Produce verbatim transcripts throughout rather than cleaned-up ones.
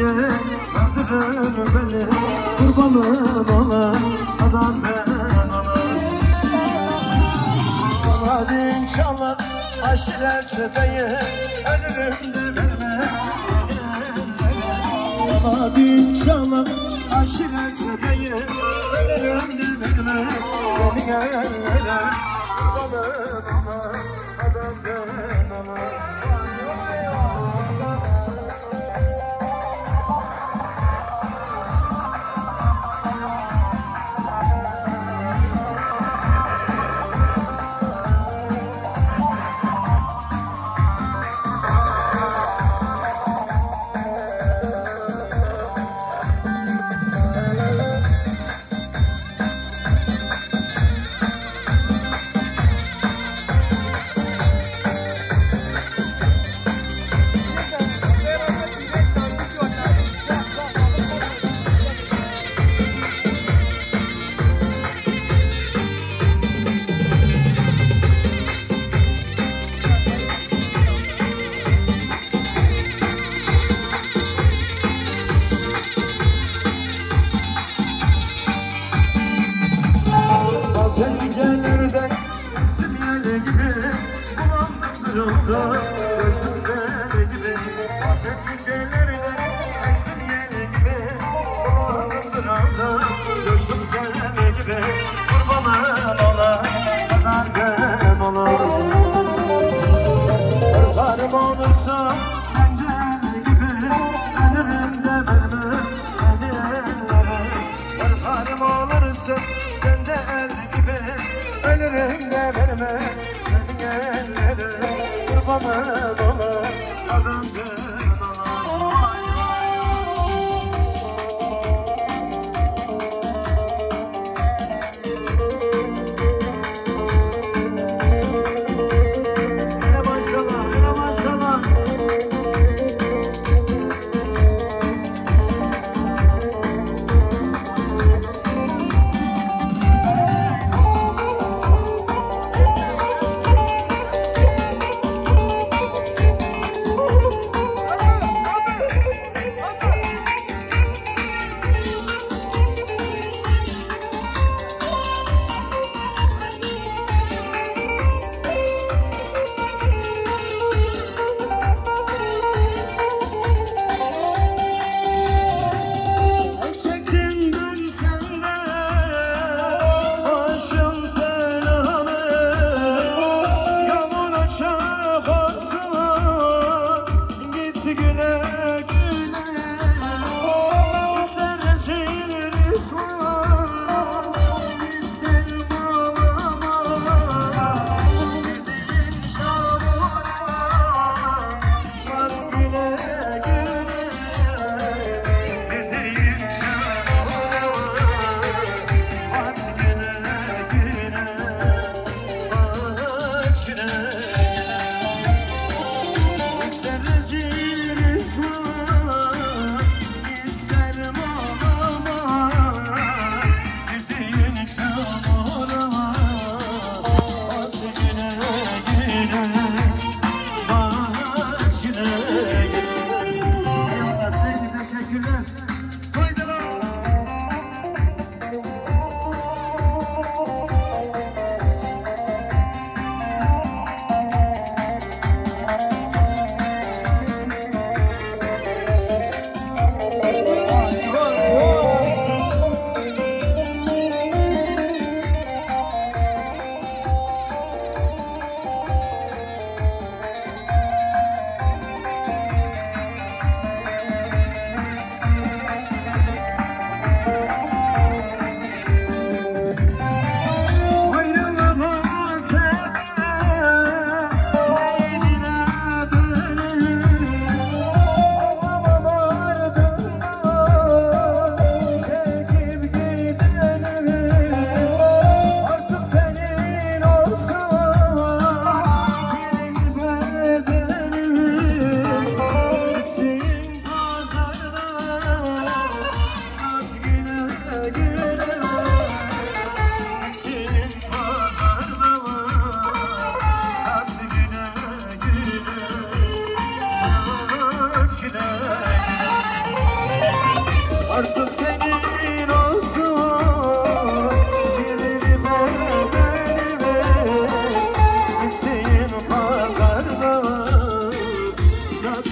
diye öldürür beni. Kurbanım ona, adam ben ona. Sana din çalar, aşiret beyim, ölürüm de verme. Sana din çalar, aşiret beyim, ölürüm de verme. Seni ellere, kurbanım ona, adam ben ona. Pencerelerden üstüm yele gibi bulandım yolda göçtüm sene gibi. Pencerelerden üstüm yele gibi bulandım yolda göçtüm sene gibi. Kurbanım ola, kadar ben ola. Kurbanım olursa senden gibi ölürüm de verme seni ellere. Kurbanım olursa sende el gibi ölürüm de verme seni ellere. Kurbanım ola, adam ben ola. Hele maşallah, hele maşallah.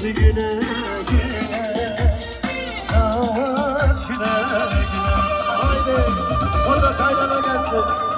güle güle. Saat güle güle. Haydi orada kaynana gelsin.